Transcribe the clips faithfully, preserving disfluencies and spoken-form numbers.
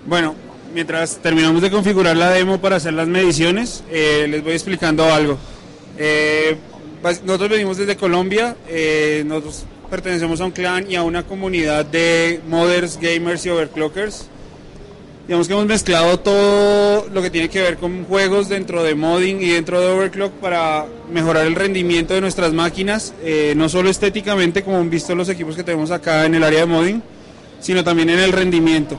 Bueno, mientras terminamos de configurar la demo para hacer las mediciones, eh, les voy explicando algo. Eh, nosotros venimos desde Colombia, eh, nosotros pertenecemos a un clan y a una comunidad de modders, gamers y overclockers. Digamos que hemos mezclado todo lo que tiene que ver con juegos dentro de modding y dentro de overclock para mejorar el rendimiento de nuestras máquinas, eh, no solo estéticamente como han visto los equipos que tenemos acá en el área de modding, sino también en el rendimiento.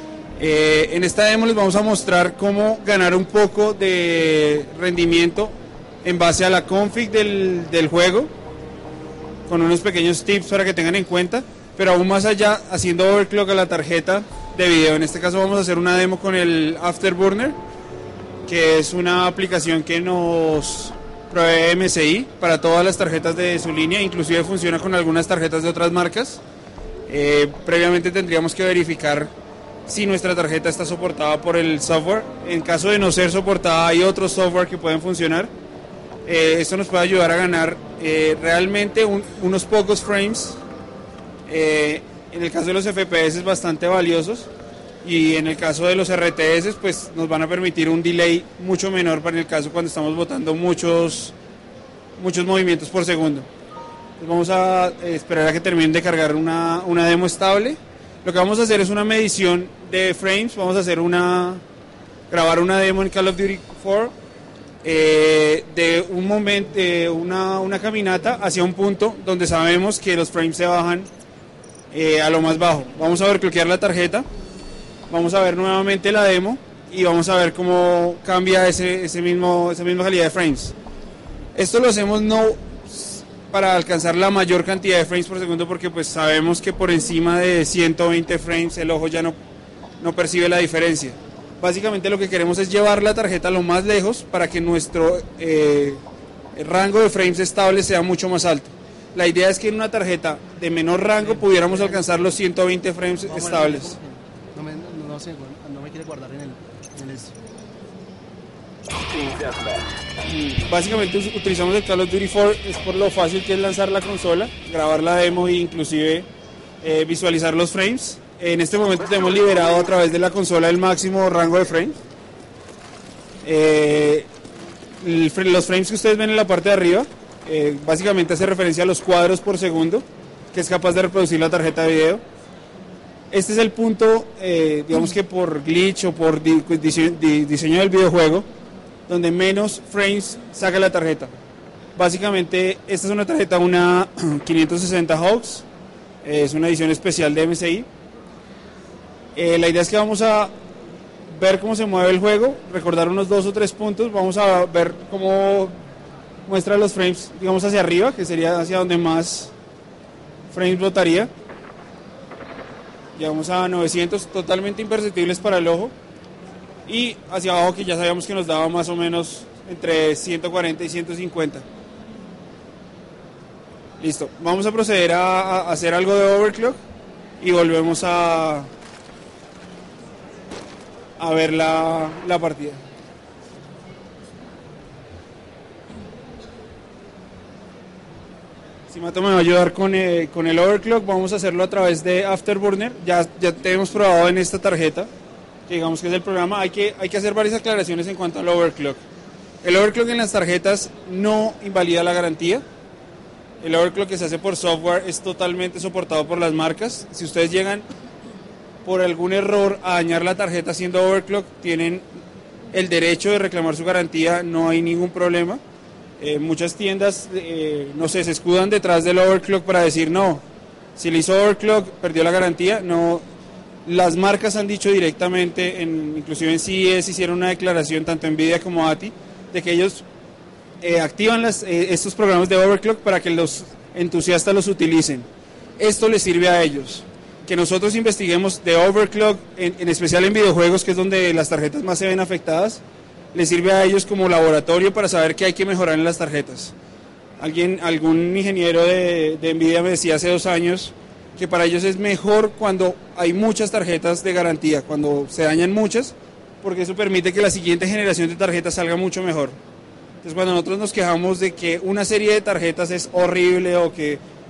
Eh, en esta demo les vamos a mostrar cómo ganar un poco de rendimiento en base a la config del, del juego, con unos pequeños tips para que tengan en cuenta, pero aún más allá haciendo overclock a la tarjeta de video. En este caso vamos a hacer una demo con el Afterburner, que es una aplicación que nos provee M S I para todas las tarjetas de su línea, inclusive funciona con algunas tarjetas de otras marcas. Eh, previamente tendríamos que verificar si nuestra tarjeta está soportada por el software. En caso de no ser soportada, hay otros software que pueden funcionar. Eh, esto nos puede ayudar a ganar eh, realmente un, unos pocos frames. Eh, en el caso de los F P S bastante valiosos, y en el caso de los R T S pues nos van a permitir un delay mucho menor para el caso cuando estamos botando muchos muchos movimientos por segundo. Entonces vamos a esperar a que terminen de cargar una, una demo estable. Lo que vamos a hacer es una medición de frames. Vamos a hacer una grabar una demo en Call of Duty cuatro eh, de un momento, eh, una, una caminata hacia un punto donde sabemos que los frames se bajan Eh, a lo más bajo. Vamos a overclockear la tarjeta, vamos a ver nuevamente la demo y vamos a ver cómo cambia ese, ese mismo, esa misma calidad de frames. Esto lo hacemos no para alcanzar la mayor cantidad de frames por segundo, porque pues sabemos que por encima de ciento veinte frames el ojo ya no, no percibe la diferencia. Básicamente lo que queremos es llevar la tarjeta lo más lejos para que nuestro eh, rango de frames estable sea mucho más alto. La idea es que en una tarjeta de menor rango pudiéramos alcanzar los ciento veinte frames estables. No me, no, no, sé, no me quiere guardar en el, en el... Básicamente utilizamos el Call of Duty cuatro es por lo fácil que es lanzar la consola, grabar la demo e inclusive eh, visualizar los frames. En este momento tenemos liberado a través de la consola el máximo rango de frames. Eh, el, los frames que ustedes ven en la parte de arriba Eh, básicamente hace referencia a los cuadros por segundo que es capaz de reproducir la tarjeta de video. Este es el punto, eh, digamos que por glitch o por di diseño, di diseño del videojuego, donde menos frames saca la tarjeta. Básicamente esta es una tarjeta, una quinientos sesenta Hawks, eh, es una edición especial de M S I. Eh, la idea es que vamos a ver cómo se mueve el juego, recordar unos dos o tres puntos, vamos a ver cómo muestra los frames, digamos hacia arriba, que sería hacia donde más frames botaría. Llegamos a novecientos, totalmente imperceptibles para el ojo, y hacia abajo, que ya sabíamos que nos daba más o menos entre ciento cuarenta y ciento cincuenta. Listo, vamos a proceder a, a hacer algo de overclock y volvemos a a ver la, la partida. Si Mato me va a ayudar con, eh, con el overclock, vamos a hacerlo a través de Afterburner. Ya, ya tenemos probado en esta tarjeta, que digamos que es el programa. Hay que, hay que hacer varias aclaraciones en cuanto al overclock. El overclock en las tarjetas no invalida la garantía. El overclock que se hace por software es totalmente soportado por las marcas. Si ustedes llegan por algún error a dañar la tarjeta haciendo overclock, tienen el derecho de reclamar su garantía, no hay ningún problema. Eh, muchas tiendas, eh, no sé, se escudan detrás del overclock para decir no, si le hizo overclock perdió la garantía. No, las marcas han dicho directamente, en, inclusive en C E S hicieron una declaración, tanto Nvidia como A T I, de que ellos eh, activan las, eh, estos programas de overclock para que los entusiastas los utilicen. Esto les sirve a ellos. Que nosotros investiguemos de overclock, en, en especial en videojuegos, que es donde las tarjetas más se ven afectadas, les sirve a ellos como laboratorio para saber qué hay que mejorar en las tarjetas. Alguien, algún ingeniero de, de Nvidia me decía hace dos años que para ellos es mejor cuando hay muchas tarjetas de garantía, cuando se dañan muchas, porque eso permite que la siguiente generación de tarjetas salga mucho mejor. Entonces cuando nosotros nos quejamos de que una serie de tarjetas es horrible o que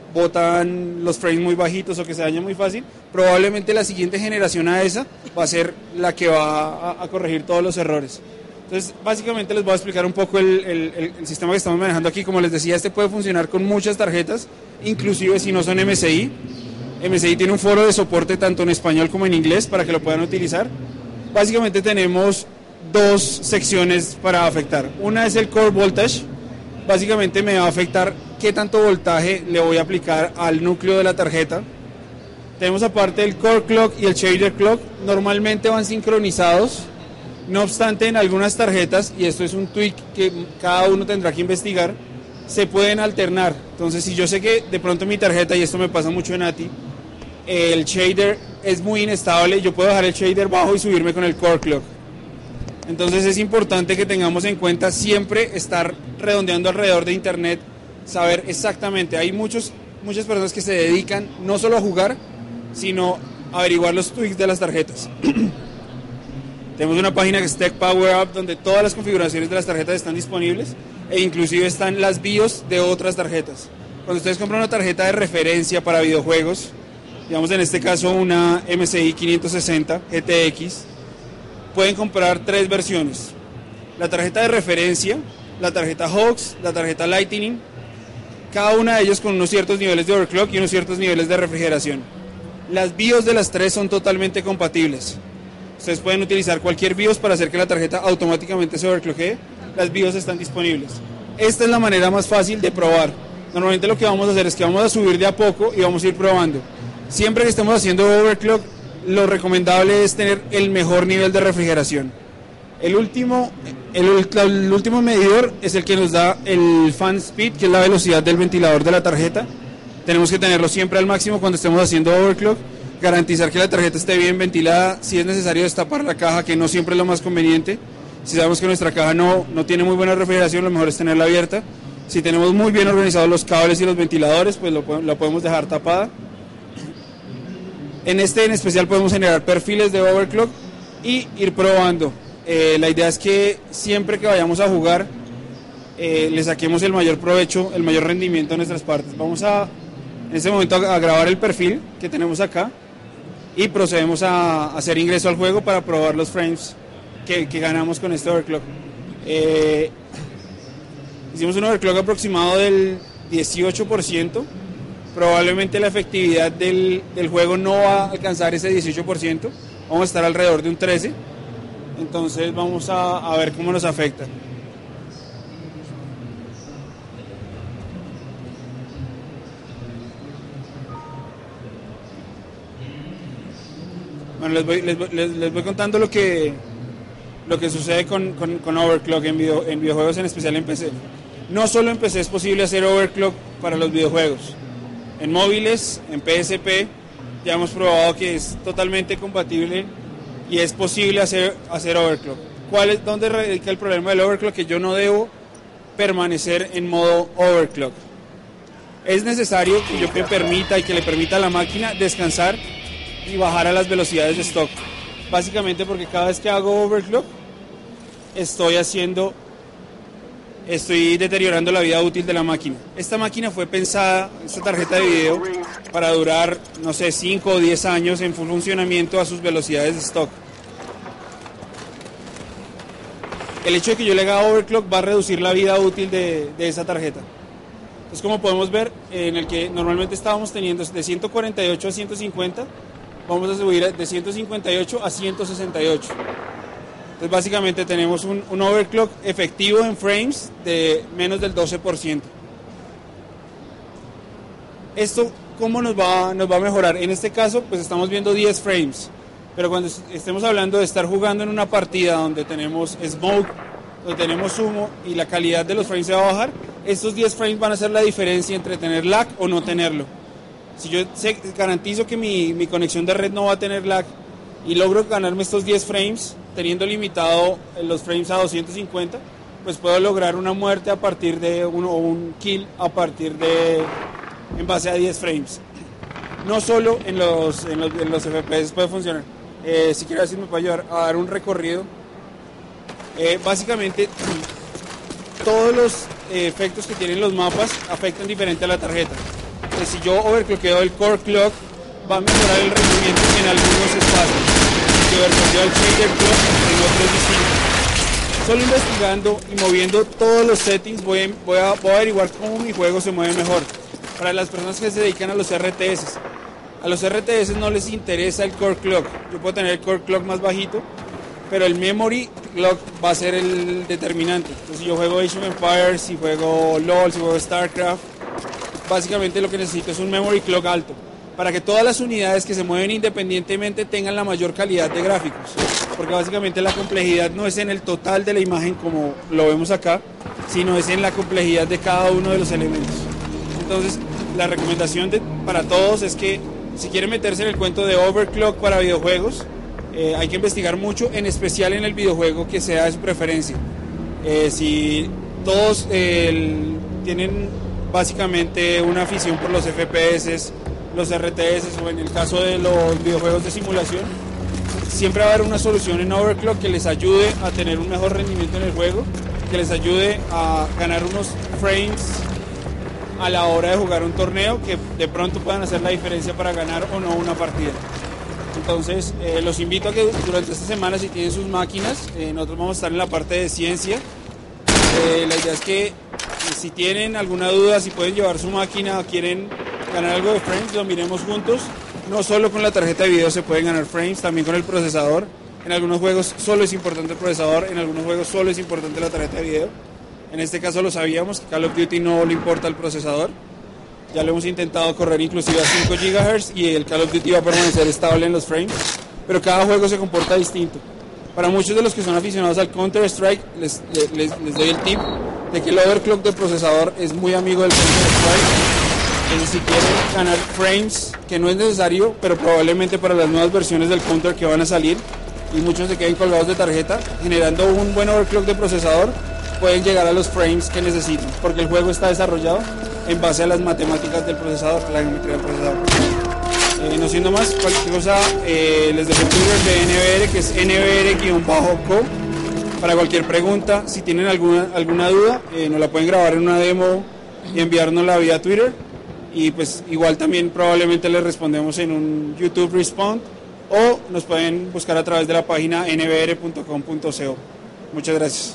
botan los frames muy bajitos o que se dañan muy fácil, probablemente la siguiente generación a esa va a ser la que va a, a corregir todos los errores. Entonces, básicamente les voy a explicar un poco el, el, el sistema que estamos manejando aquí. Como les decía, este puede funcionar con muchas tarjetas, inclusive si no son M S I. M S I tiene un foro de soporte tanto en español como en inglés para que lo puedan utilizar. Básicamente tenemos dos secciones para afectar. Una es el Core Voltage. Básicamente me va a afectar qué tanto voltaje le voy a aplicar al núcleo de la tarjeta. Tenemos aparte el Core Clock y el Shader Clock. Normalmente van sincronizados. No obstante, en algunas tarjetas, y esto es un tweak que cada uno tendrá que investigar, se pueden alternar. Entonces, si yo sé que de pronto mi tarjeta, y esto me pasa mucho en A T I, el shader es muy inestable, yo puedo dejar el shader bajo y subirme con el Core Clock. Entonces es importante que tengamos en cuenta siempre estar redondeando alrededor de internet, saber exactamente. Hay muchos, muchas personas que se dedican no solo a jugar, sino a averiguar los tweaks de las tarjetas. Tenemos una página que es Tech Power Up, donde todas las configuraciones de las tarjetas están disponibles e inclusive están las BIOS de otras tarjetas. Cuando ustedes compran una tarjeta de referencia para videojuegos, digamos en este caso una M S I quinientos sesenta G T X, pueden comprar tres versiones: la tarjeta de referencia, la tarjeta Hawks, la tarjeta Lightning, cada una de ellas con unos ciertos niveles de overclock y unos ciertos niveles de refrigeración. Las BIOS de las tres son totalmente compatibles. Ustedes pueden utilizar cualquier BIOS para hacer que la tarjeta automáticamente se overclockee. Las BIOS están disponibles. Esta es la manera más fácil de probar. Normalmente lo que vamos a hacer es que vamos a subir de a poco y vamos a ir probando. Siempre que estemos haciendo overclock, lo recomendable es tener el mejor nivel de refrigeración. El último, el, el último medidor es el que nos da el fan speed, que es la velocidad del ventilador de la tarjeta. Tenemos que tenerlo siempre al máximo cuando estemos haciendo overclock. Garantizar que la tarjeta esté bien ventilada. Si es necesario destapar la caja, que no siempre es lo más conveniente. Si sabemos que nuestra caja no, no tiene muy buena refrigeración, lo mejor es tenerla abierta. Si tenemos muy bien organizados los cables y los ventiladores, pues lo, lo podemos dejar tapada. En este en especial podemos generar perfiles de overclock y ir probando. Eh, la idea es que siempre que vayamos a jugar eh, le saquemos el mayor provecho, el mayor rendimiento a nuestras partes. Vamos a en este momento a, a grabar el perfil que tenemos acá y procedemos a hacer ingreso al juego para probar los frames que, que ganamos con este overclock. Eh, hicimos un overclock aproximado del dieciocho por ciento. Probablemente la efectividad del, del juego no va a alcanzar ese dieciocho por ciento. Vamos a estar alrededor de un trece por ciento. Entonces vamos a, a ver cómo nos afecta. Bueno, les voy, les, voy, les, les voy contando lo que, lo que sucede con, con, con overclock en, video, en videojuegos, en especial en P C. No solo en P C es posible hacer overclock para los videojuegos. En móviles, en P S P, ya hemos probado que es totalmente compatible y es posible hacer, hacer overclock. ¿Cuál es, ¿Dónde radica el problema del overclock? Que yo no debo permanecer en modo overclock. Es necesario que yo me permita y que le permita a la máquina descansar y bajar a las velocidades de stock. Básicamente porque cada vez que hago overclock estoy haciendo estoy deteriorando la vida útil de la máquina. Esta máquina fue pensada, esta tarjeta de video, para durar, no sé, cinco o diez años en full funcionamiento a sus velocidades de stock. El hecho de que yo le haga overclock va a reducir la vida útil de, de esa tarjeta. Entonces, como podemos ver, en el que normalmente estábamos teniendo de ciento cuarenta y ocho a ciento cincuenta, vamos a subir de ciento cincuenta y ocho a ciento sesenta y ocho. Entonces básicamente tenemos un, un overclock efectivo en frames de menos del doce por ciento. Esto, ¿cómo nos va, nos va a mejorar? En este caso, pues estamos viendo diez frames, pero cuando estemos hablando de estar jugando en una partida donde tenemos smoke, donde tenemos humo y la calidad de los frames se va a bajar, estos diez frames van a ser la diferencia entre tener lag o no tenerlo. Si yo sé, garantizo que mi, mi conexión de red no va a tener lag y logro ganarme estos diez frames, teniendo limitado los frames a doscientos cincuenta, pues puedo lograr una muerte a partir de uno o un kill a partir de en base a diez frames. No solo en los, en los, en los F P S puede funcionar. Eh, si quiero decir, me puede ayudar a dar un recorrido. Eh, básicamente todos los eh, efectos que tienen los mapas afectan diferente a la tarjeta. eh, si yo overclockeo el core clock, va a mejorar el rendimiento en algunos espacios. Si overclockeo el shader clock, en otros distintos. Solo investigando y moviendo todos los settings voy a, voy, a, voy a averiguar cómo mi juego se mueve mejor. Para las personas que se dedican a los R T S, a los R T S no les interesa el core clock. Yo puedo tener el core clock más bajito, pero el memory clock va a ser el determinante. Entonces, si yo juego Age of Empires, si juego LOL, si juego StarCraft, básicamente lo que necesito es un memory clock alto, para que todas las unidades que se mueven independientemente tengan la mayor calidad de gráficos, porque básicamente la complejidad no es en el total de la imagen como lo vemos acá, sino es en la complejidad de cada uno de los elementos. Entonces, la recomendación de, para todos es que si quieren meterse en el cuento de overclock para videojuegos, eh, hay que investigar mucho, en especial en el videojuego que sea de su preferencia. Eh, si todos eh, tienen básicamente una afición por los F P S, los R T S, o en el caso de los videojuegos de simulación, siempre va a haber una solución en overclock que les ayude a tener un mejor rendimiento en el juego, que les ayude a ganar unos frames a la hora de jugar un torneo que de pronto puedan hacer la diferencia para ganar o no una partida. Entonces, eh, los invito a que durante esta semana, si tienen sus máquinas, eh, nosotros vamos a estar en la parte de ciencia. Eh, la idea es que eh, si tienen alguna duda, si pueden llevar su máquina o quieren ganar algo de frames, lo miremos juntos. No solo con la tarjeta de video se pueden ganar frames, también con el procesador. En algunos juegos solo es importante el procesador, en algunos juegos solo es importante la tarjeta de video. En este caso lo sabíamos, que Call of Duty no le importa el procesador. Ya lo hemos intentado correr inclusive a cinco gigahertz y el Call of Duty va a permanecer estable en los frames, pero cada juego se comporta distinto. Para muchos de los que son aficionados al Counter-Strike, les, les, les doy el tip de que el overclock del procesador es muy amigo del Counter-Strike. Entonces, si quieren ganar frames, que no es necesario, pero probablemente para las nuevas versiones del Counter que van a salir, y muchos se queden colgados de tarjeta, generando un buen overclock de procesador, pueden llegar a los frames que necesitan, porque el juego está desarrollado en base a las matemáticas del procesador, la geometría del procesador. Eh, no siendo más, cualquier cosa, eh, les dejo el Twitter de N B R, que es N B R-co, para cualquier pregunta. Si tienen alguna, alguna duda, eh, nos la pueden grabar en una demo y enviárnosla vía Twitter, y pues igual también probablemente les respondemos en un YouTube Respond, o nos pueden buscar a través de la página n b r punto com punto co. Muchas gracias.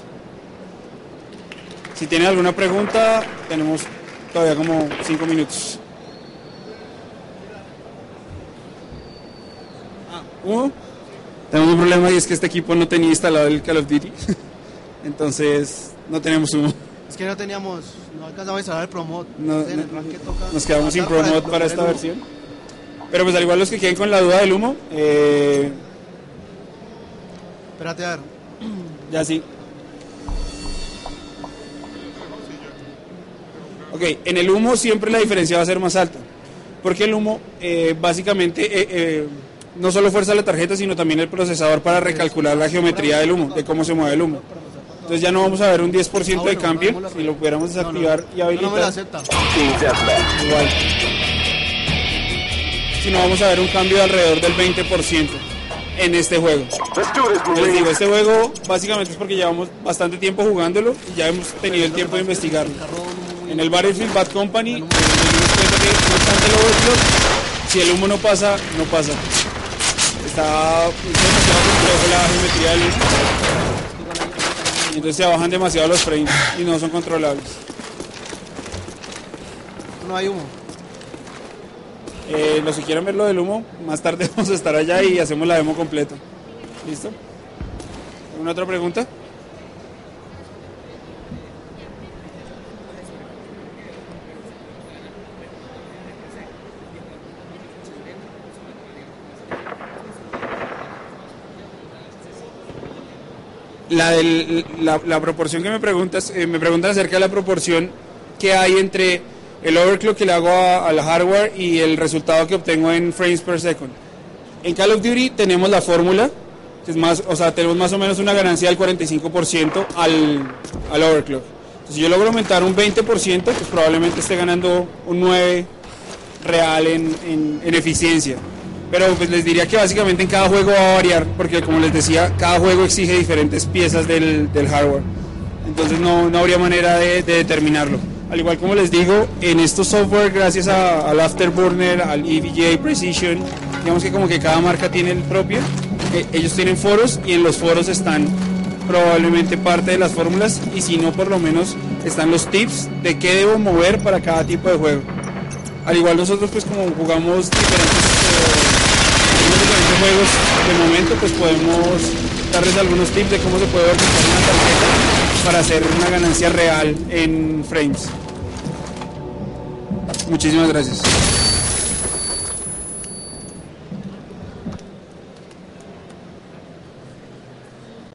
Si tienen alguna pregunta, tenemos todavía como cinco minutos. Ah, uno, tenemos un problema y es que este equipo no tenía instalado el Call of Duty. Entonces, no tenemos uno. Es que no teníamos, no alcanzamos a instalar el Promod. No, Entonces, en el no, rank que toca nos quedamos sin adaptar Promod para para esta el humo. versión. Pero pues al igual los que queden con la duda del humo, eh, Espérate a ver. ya sí. Ok, en el humo siempre la diferencia va a ser más alta, porque el humo eh, básicamente eh, eh, no solo fuerza la tarjeta, sino también el procesador para recalcular la geometría del humo, de cómo se mueve el humo. Entonces ya no vamos a ver un diez por ciento Ah, bueno, de cambio, hagámoslo al si lo revés. pudiéramos desactivar No, no, y habilitar. No me la acepta. Igual. Si no, vamos a ver un cambio de alrededor del veinte por ciento en este juego. Yo les digo, este juego básicamente es porque llevamos bastante tiempo jugándolo y ya hemos tenido el tiempo de investigarlo. En el Battlefield Bad Company nos dimos cuenta que no obstante el overclock, si el humo no pasa, no pasa. Está demasiado complejo la geometría del humo. Y entonces se bajan demasiado los frames y no son controlables. No hay humo. Eh, los que quieran ver lo del humo, más tarde vamos a estar allá y hacemos la demo completa. ¿Listo? ¿Alguna otra pregunta? La, del, la, la proporción que me preguntas, eh, me preguntan acerca de la proporción que hay entre el overclock que le hago a- al hardware y el resultado que obtengo en frames per second. En Call of Duty tenemos la fórmula, que es más, o sea, tenemos más o menos una ganancia del cuarenta y cinco por ciento al, al overclock. Entonces, si yo logro aumentar un veinte por ciento, pues probablemente esté ganando un nueve por ciento real en, en, en eficiencia. Pero pues les diría que básicamente en cada juego va a variar, porque como les decía, cada juego exige diferentes piezas del, del hardware. Entonces no, no habría manera de, de determinarlo. Al igual como les digo, en estos software, gracias a, al Afterburner, al E V G A Precision, digamos que como que cada marca tiene el propio, eh, ellos tienen foros y en los foros están probablemente parte de las fórmulas y si no por lo menos están los tips de qué debo mover para cada tipo de juego. Al igual nosotros pues como jugamos diferentes, eh, diferentes juegos de momento pues podemos darles algunos tips de cómo se puede organizar una tarjeta para hacer una ganancia real en frames. Muchísimas gracias.